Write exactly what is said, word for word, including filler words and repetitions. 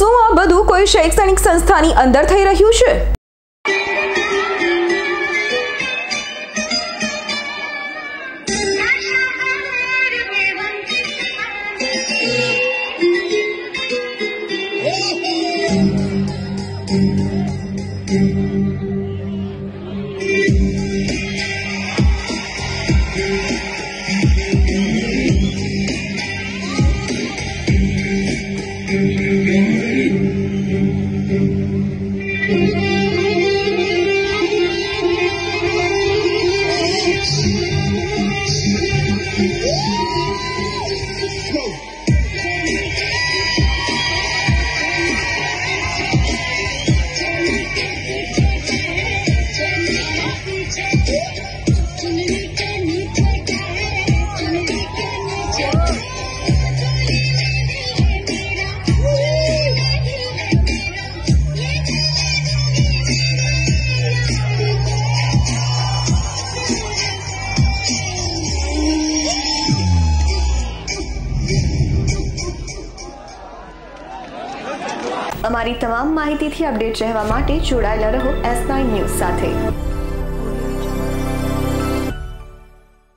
શું આ બધું કોઈ શૈક્ષણિક સંસ્થાની અંદર થઈ રહ્યું છે? અમારી તમામ માહિતીથી અપડેટ રહેવા માટે જોડાયેલા રહો એસ નાઇન ન્યૂઝ સાથે।